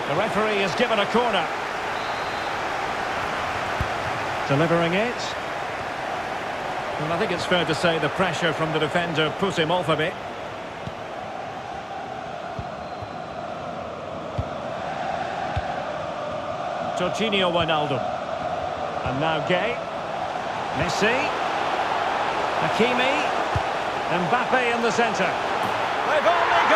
The referee has given a corner. Delivering it. Well, I think it's fair to say the pressure from the defender put him off a bit. Jorginho Wijnaldum. And now Gay. Messi. Hakimi. Mbappe in the centre. They've only